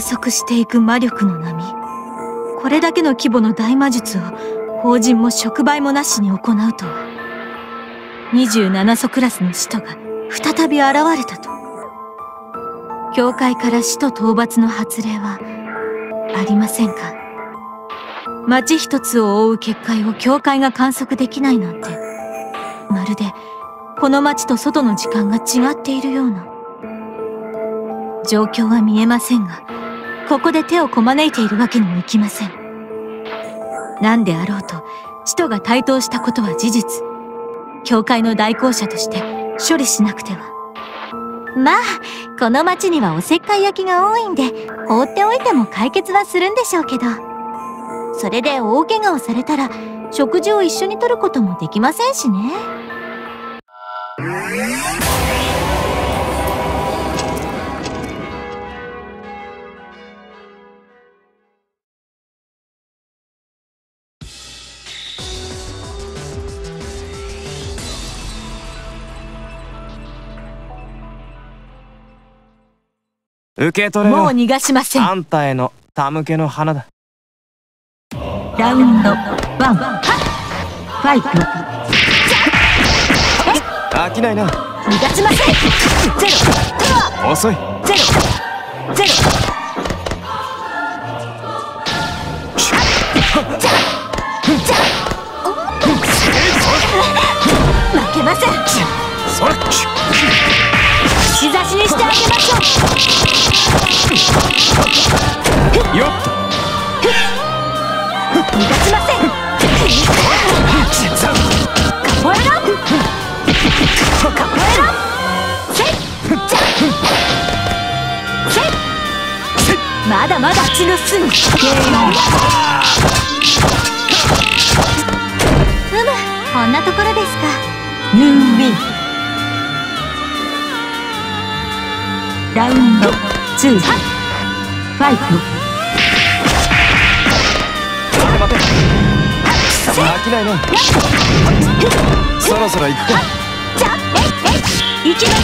速していく魔力の波。これだけの規模の大魔術を法人も触媒もなしに行うとは。27素クラスの使徒が再び現れたと。教会から使徒討伐の発令はありませんか？町一つを覆う結界を教会が観測できないなんて、まるでこの町と外の時間が違っているような。状況は見えませんが、ここで手をこまねいているわけにもいきません。何であろうと使徒が台頭したことは事実。教会の代行者として処理しなくては。まあこの町にはおせっかい焼きが多いんで、放っておいても解決はするんでしょうけど、それで大怪我をされたら食事を一緒にとることもできませんしね。 受け取れよ。 もう逃がしません。 あんたへの手向けの花だ。 ラウンド1、ファイト。 飽きないな。 逃がしません。ゼロ。 遅い。 ゼロ。ゼロ。負けません。 それ。 串刺しにしてあげましょう。 よっと。 逃がしません。カポエラ。カポエラ。せい。せい。まだまだ血の巣に。こんなところですか。ユーウィン。ラウンド2、ファイト。 待て。飽きないな。そろそろ行くか。 行きます。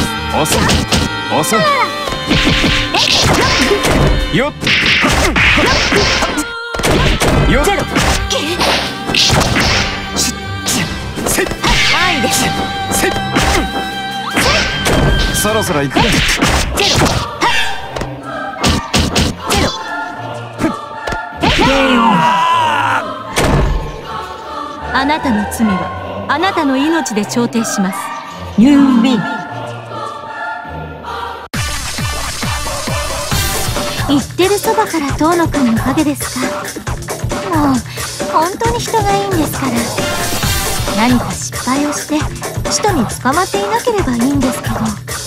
遅い。遅い。よっ。よっ。 ゼロ。 せっ。 はいです。 せっ。そろそろ行くか。 ゼロ。ゼロ。あなたの罪はあなたの命で調停します。ユーウィン。言ってるそばから遠野くんの影ですか。もう本当に人がいいんですから。何か失敗をして使徒に捕まっていなければいいんですけど。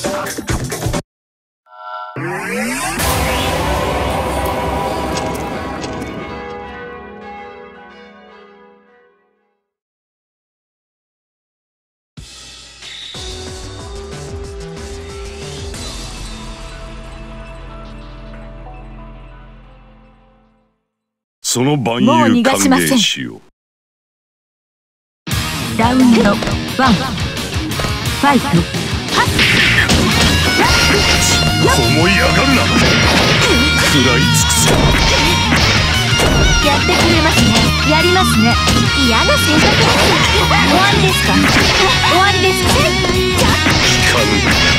その万有還元しよう。 ラウンド1、ファイト。 思い上がるな。食らい尽くせ。 やってくれますね。やりますね。嫌な性格です。終わりですか。終わりですか。 聞かぬ。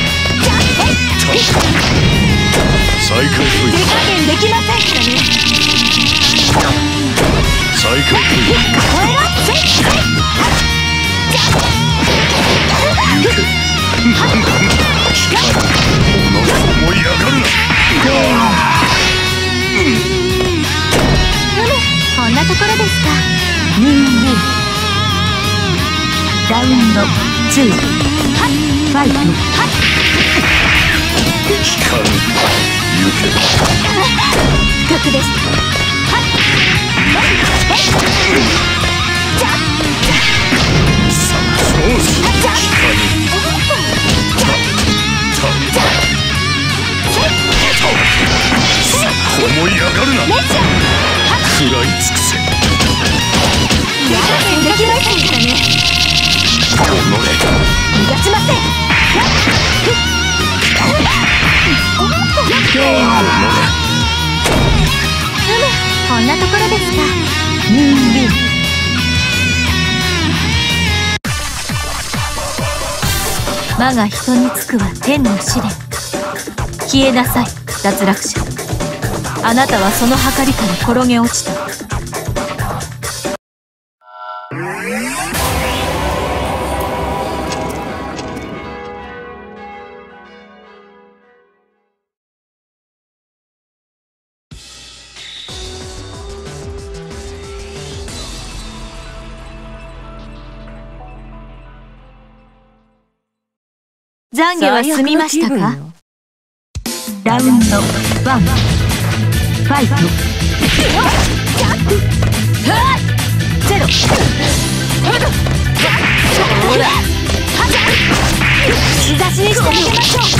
再開と手加減できませんからね。 再開と行け。なんだ。聞かぬ。思い上がるな。 こんなところですか。ラウンド2、ファイト。 聞かぬ。行け。 不覚です。 思い上がるな。食らい尽くせ。 やらできませんからね。逃がしません。 か。ムーンビン。魔が人につくは天の試練。消えなさい、脱落者。あなたはその計りから転げ落ちた。懺悔は済みましたか？ラウンド1、ファイト。ゼロ。ほら、日差しにしてあげましょう。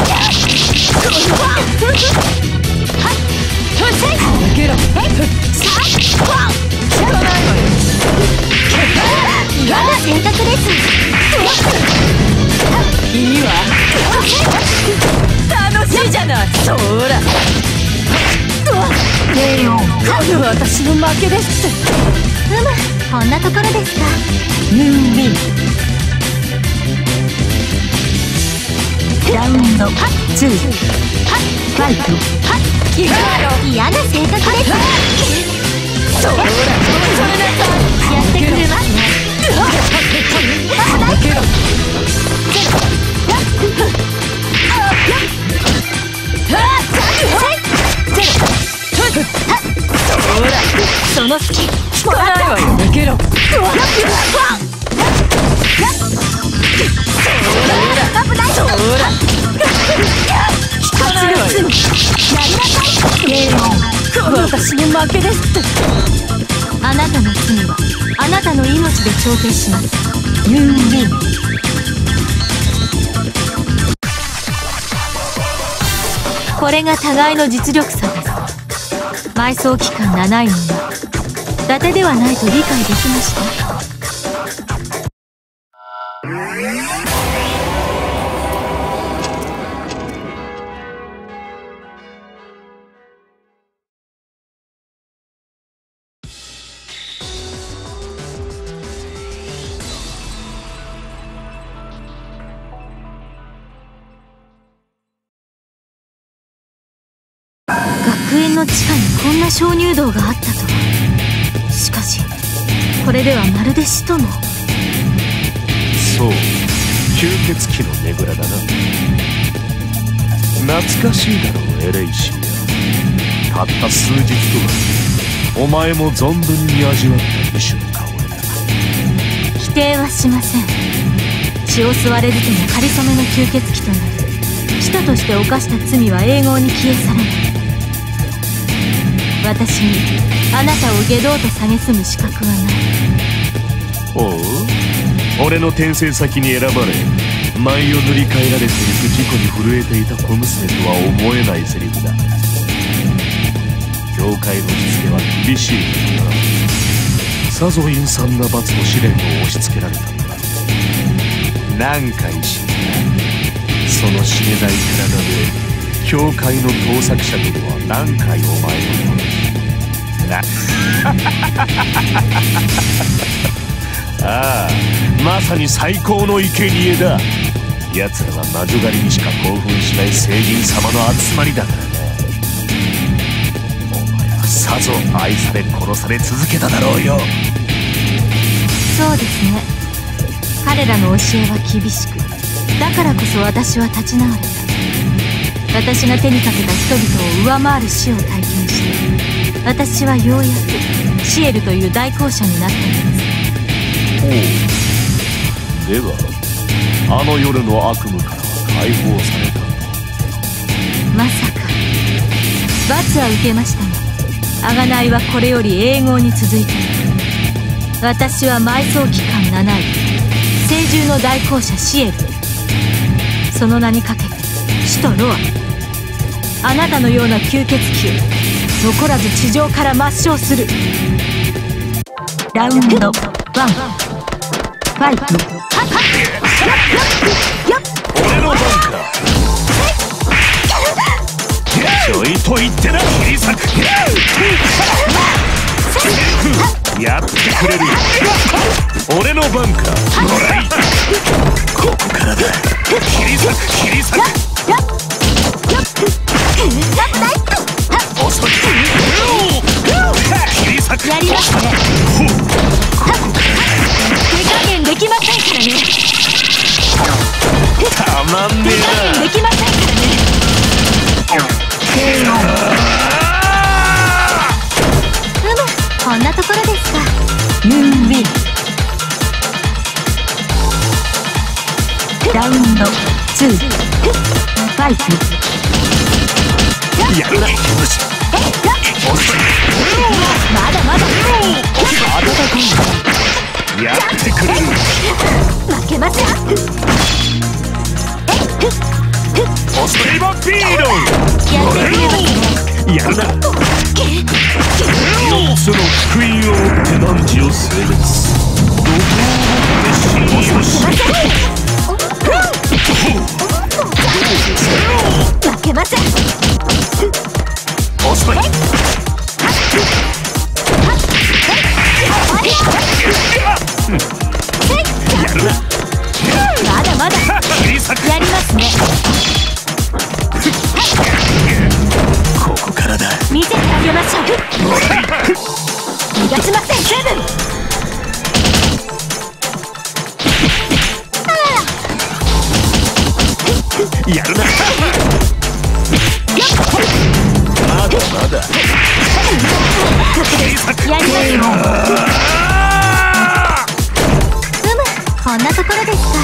嫌な性格です。いいわ。楽しいじゃない。そら。レオン、私の負けですって。こんなところですか。ムーンビン。ラウンド2、ファイト。嫌な性格です。そら、やってくれますね。その隙引かないわよ。抜けろ。私の負けですって。あなたの罪はあなたの命で調停します。ムーンビン。これが互いの実力差です。埋葬期間7位の伊達ではないと理解できました。学園の地下にこんな鍾乳洞があったとは。しかしこれではまるで使徒の。 そう、吸血鬼のねぐらだな。懐かしいだろう、エレイシーや。たった数日とはお前も存分に味わった異種の香りだ。 否定はしません。血を吸われるとも仮初めの吸血鬼となり、使徒として犯した罪は永劫に消え去らない。私にあなたを外道と蔑む資格はない。 おう、俺の転生先に選ばれ舞を塗り替えられていく事故に震えていた小娘とは思えないセリフだ。教会の実は厳しいんだな。さぞ陰惨な罰と試練を押し付けられたんだ。何回死んだ。その死ねない体で教会の盗作者どもは何回お前のものにな。ああ、まさに最高の生贄だ。奴らは魔女狩りにしか興奮しない聖人様の集まりだからね。お前はさぞ愛され殺され続けただろうよ。 そうですね。彼らの教えは厳しく、だからこそ私は立ち直れた。私が手にかけた人々を上回る死を体験して、私はようやくシエルという大公社になったのです。 ほう。ではあの夜の悪夢からは解放されたの？ まさか。罰は受けましたが、贖いはこれより永劫に続いている。私は埋葬期間7位、聖獣の大公社シエル。その名にかけて使徒ロア、あなたのような吸血鬼を残らず地上から抹消する。ラウンド1、ファイト。 俺の番か。ちょいと言ってな、切り裂く。 やってくれる。俺の番か。ここからだ。切り裂く切り裂く。遅い。切り裂く。 やりますね。手加減できませんからね。 たまんねえな。 手加減できませんからね。こんなところですか。ラウンド2ファイト。 やるな。 まだまだやってくれる。 負けません。 スイバーフィード。 やってくれますね。 やるな。4つの福音を追って汝を制圧。 負けません。 遅い。やるな。 まだまだやりますね。 ここからだ。 見せてあげましょう。逃がしません。セブン。 やるな。まだまだ。 やりますね。こんなところですか。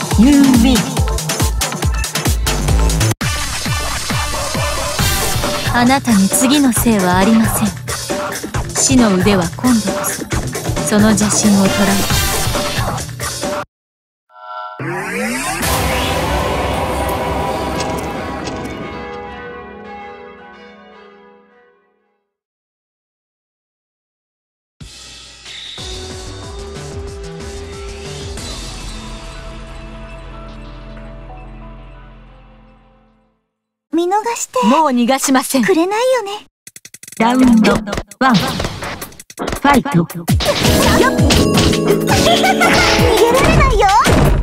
あなたに次の生はありません。死の腕は今度こそその邪神を捉え。 見逃してもう逃がしません。 くれないよね。 ラウンド1ファイト。 逃げられないよ。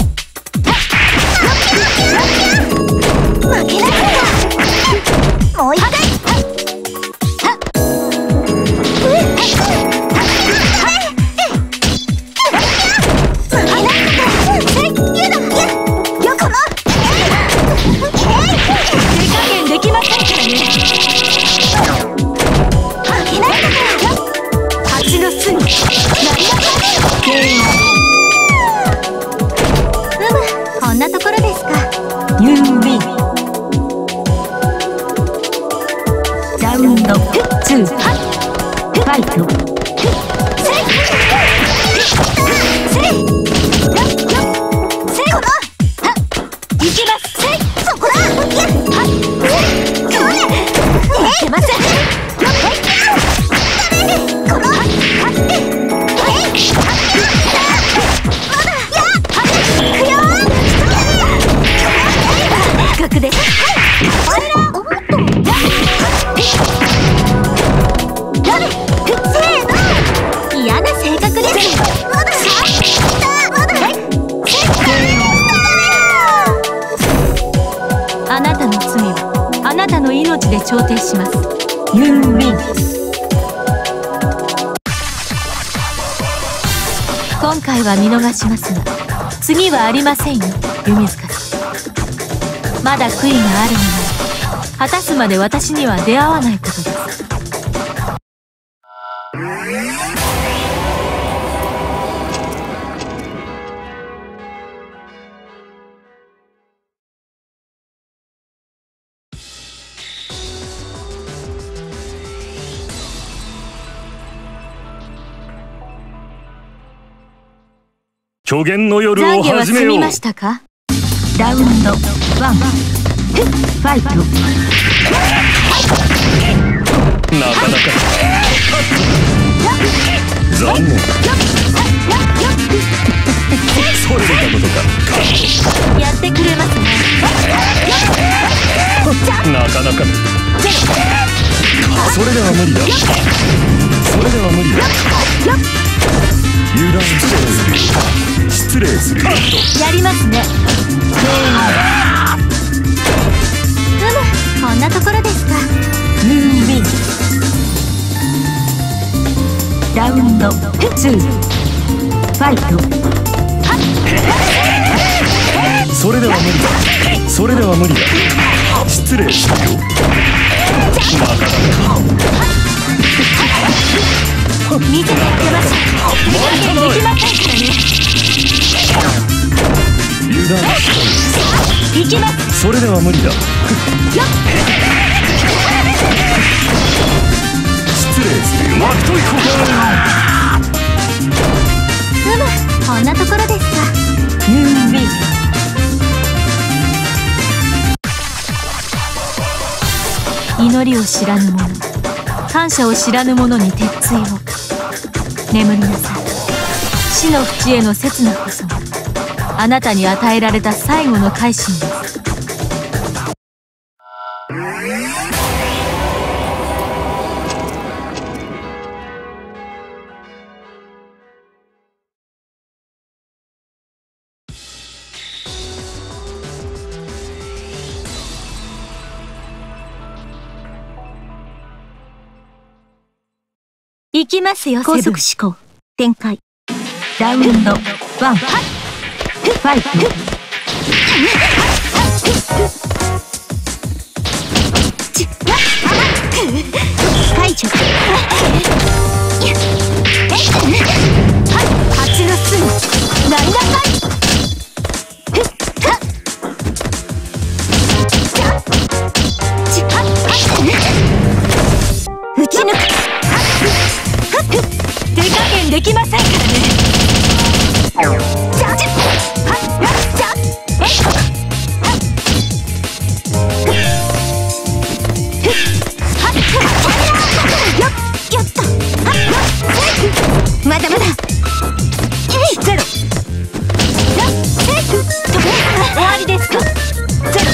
負けないからもう一回。 こんなところですか。ラウンド2ファイト。嫌な性格です。あなたの罪はあなたの命で調停します。今回は見逃しますが次はありませんよ、弓塚さん。まだ悔いがあるのなら果たすまで私には出会わないことです。 虚言の夜を懺悔は始めよう。 済みましたか。ラウンド1ファイト。 なかなか残念。それだことか。 やってくれますね。 なかなか。それでは無理だ。それでは無理だ。 失礼するよ。 やりますね。 こんなところですか。 ムーンウィン。ラウンド2ファイト。 それでは無理だ。それでは無理だ。失礼するよ。 見ててあげましょう。できませんからね。 油断したいきます。 それでは無理だ。失礼するよ。巻きといこう。 こんなところですか。 ムーンウィン。祈りを知らぬ者、感謝を知らぬ者に鉄槌を。眠りなさい。死の淵への刹那こそがあなたに与えられた最後の改心です。行きますよ。高速思考展開。ラウンド1ファイト。解除。蜂の巣になりなさい。撃ち抜く。手加減できませんからね。まだまだ。ゼロ。終わりですか。ゼロ。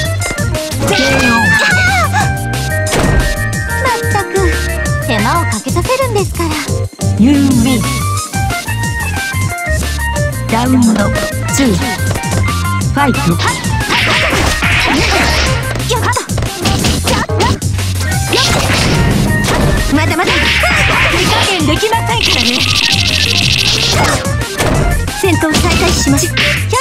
まったく手間をかけさせるんですから。 ユーウィン。ラウンド2ファイト。まだまだ。手加減できませんからね。戦闘再開します。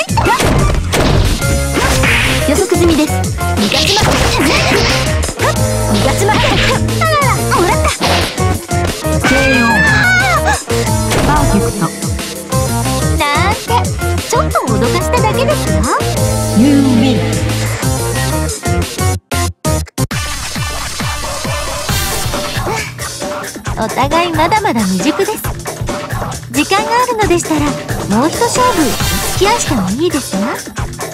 予測済みです。逃がしません。逃がしません。あらら、もらった。KO。パーフェクト。 なんてちょっと脅かしただけですよ。 ユーウィン。 お互いまだまだ未熟です。時間があるのでしたらもう一勝負お付き合いしてもいいですわ。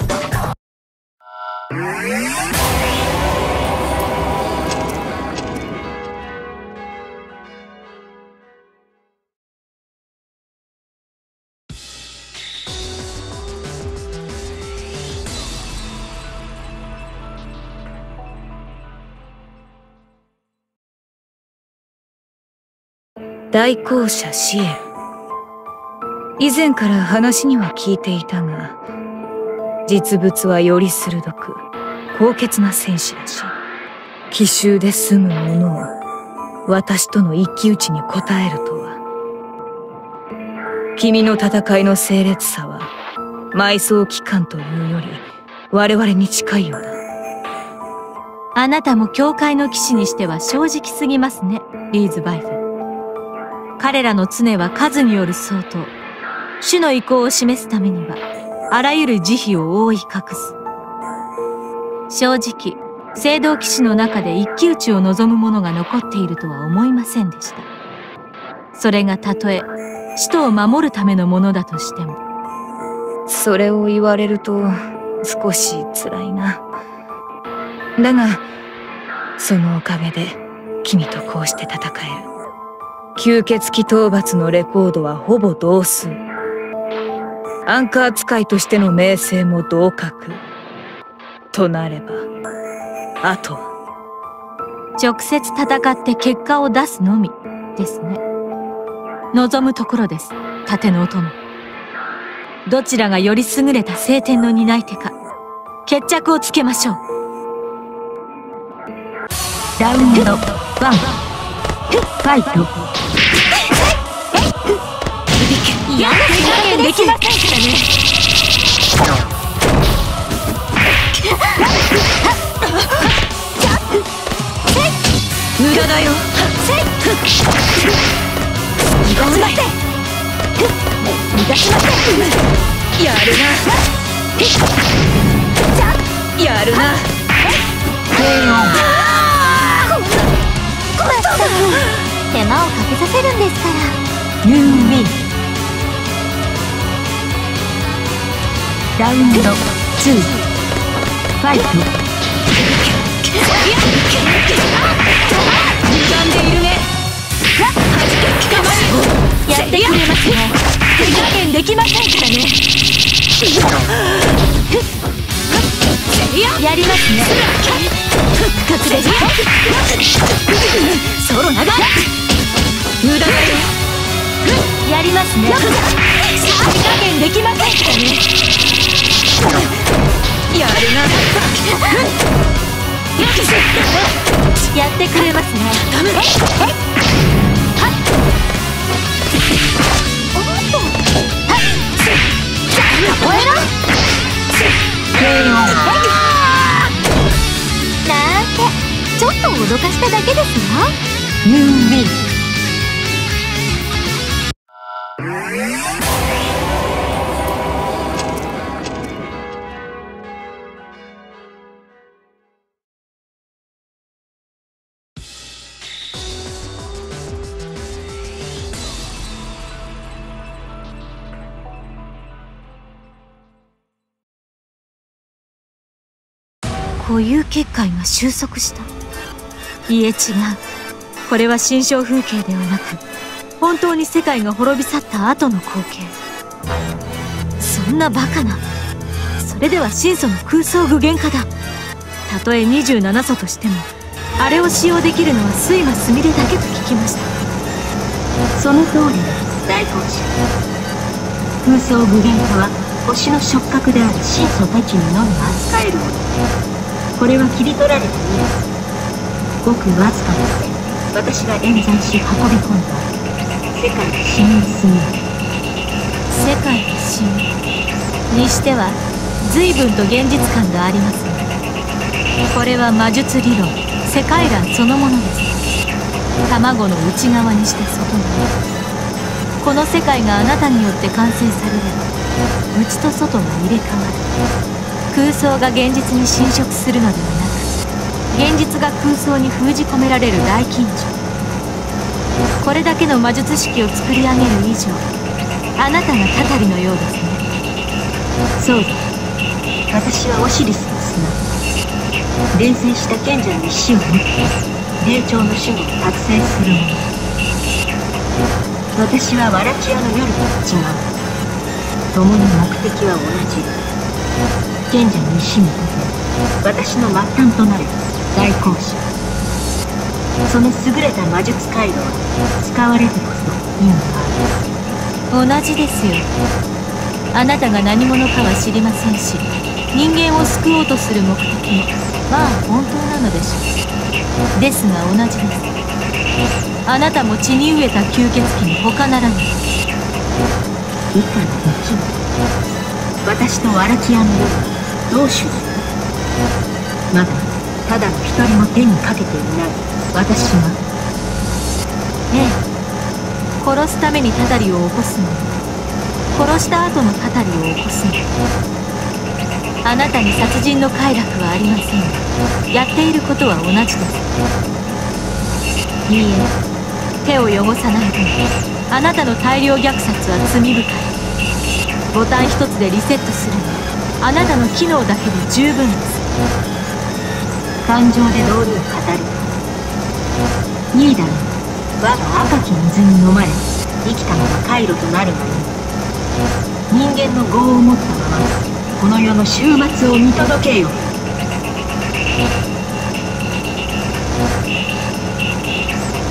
代行者シエル。以前から話には聞いていたが、実物はより鋭く高潔な戦士らしい。奇襲で済む者は私との一騎打ちに応えるとは。君の戦いの清烈さは埋葬期間というより我々に近いようだ。あなたも教会の騎士にしては正直すぎますね、リーズバイフ。彼らの常は数による相当。主の意向を示すためにはあらゆる慈悲を覆い隠す。正直聖堂騎士の中で一騎打ちを望む者が残っているとは思いませんでした。それがたとえ使徒を守るためのものだとしても。それを言われると少し辛いな。だがそのおかげで君とこうして戦える。吸血鬼討伐のレコードはほぼ同数。アンカー使いとしての名声も同格となれば、あとは直接戦って結果を出すのみですね。望むところです、盾のお供。 どちらがより優れた聖典の担い手か決着をつけましょう。 ラウンド1、ファイト。 やる気加減できませんからね。無駄だよ。逃がしません。逃がしません。やるな。やるな。 手間をかけさせるんですから。 ユーウィン。 ラウンド2、ファイト。 歪んでいるね。やってくれますね。手加減できませんからね。やりますね。復活です。ソロ長い。無駄だよ。やりますね。手加減できませんからね。やるな。やってくれますね。 ちょっと脅かしただけですよ。 ユーウィン。固有結界が収束した。いえ違う。これは心象風景ではなく本当に世界が滅び去った後の光景。そんなバカな。それでは神祖の空想具現化だ。たとえ27素としてもあれを使用できるのは睡魔すみれだけと聞きました。 その通りです、大公主。空想具現化は星の触覚である神祖たちにのみ扱えるもの。これは切り取られた意味。ごくわずかですが、私が演算し運び込んだ世界の死に過ぎる。 世界の死にしては随分と現実感がありますね。これは魔術理論世界観そのものです。卵の内側にして外側。この世界があなたによって完成されれば内と外が入れ替わる。空想が現実に侵食するのではなく現実が空想に封じ込められる大緊張。これだけの魔術式を作り上げる以上あなたがたたりのようですね。 そうだ、私はオシリスの砂。伝染した賢者の石を持って霊長の守護を覚醒するもの。私はワラキアの夜と違う。共に目的は同じ。賢者の石にとって私の末端となる大公主。その優れた魔術回路は使われてこそ意味がある。 同じですよ。あなたが何者かは知りませんし人間を救おうとする目的もまあ本当なのでしょう。ですが同じです。あなたも血に飢えた吸血鬼に他ならない。 以下のできる。私とワラキアの夜は同種だ。まだただの一人も手にかけていない私が。 ええ、殺すためにたたりを起こすのも殺した後のたたりを起こすのもあなたに殺人の快楽はありませんがやっていることは同じです。いいえ、手を汚さないで。あなたの大量虐殺は罪深い。ボタン一つでリセットするのはあなたの機能だけで十分です。 感情で道理を語るか。いいだろう。我が赤き水に飲まれ生きたまま回路となるがいい。人間の業を持ったままこの世の終末を見届けよ。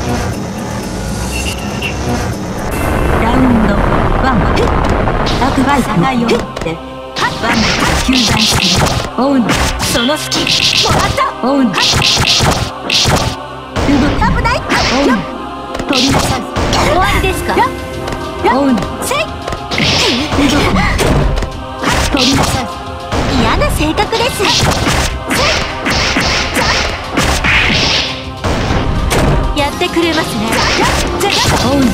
ラウンド1、アクバ大差がよって我が救済する。オウン、その隙もらった。オウン、動き危ない。オウン、取りなさい。終わりですか。オウン、せい動くな。取りなさい。嫌な性格です。やってくれますね。オウン、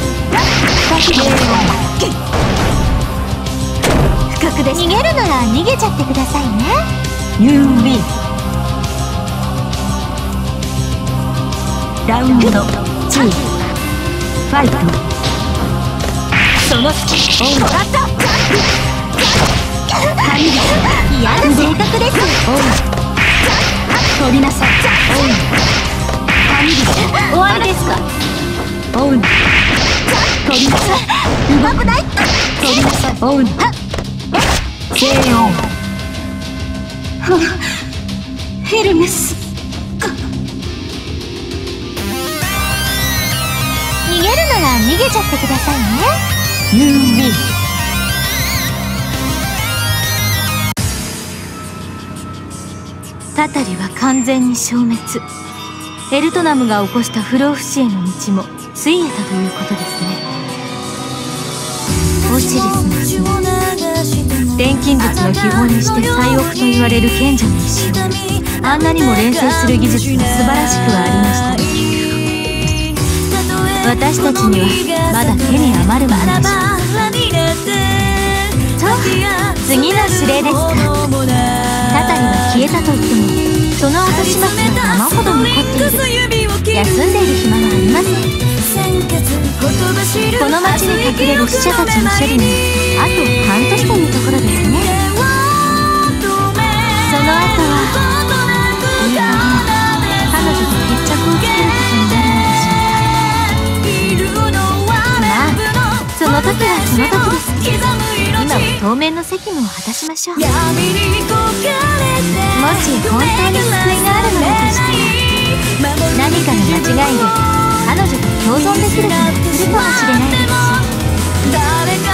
不覚です。逃げるなら逃げちゃってくださいね。You win。ラウンド2、ファイト。その隙をもらった。嫌な性格です。オウン、取りなさい。オウン、終わりですか。オウン、取りなさい。危ない。取りなさい。オウン、セイオン。ヘルメス。逃げるなら逃げちゃってくださいね。ユーウィン。 タタリは完全に消滅。エルトナムが起こした不老不死への道もついえたということですね。オシリスの錬金術の秘宝にして最奥と言われる賢者の石をあんなにも錬成する技術が素晴らしくはありました。私たちにはまだ手に余るものでしょう。と次の指令ですか。タタリは消えたと言ってもその後始末が山ほど残っている。休んでいる暇はありません。この町に隠れる死者たちの処理にあと半年というところですね。その後はいや彼女と決着をつけることになるのでしょうか。まあその時はその時です。今は当面の責務を果たしましょう。もし本当に救いがあるのだとしたら何かの間違いで彼女と共存できる日が来るかもしれないのですよ。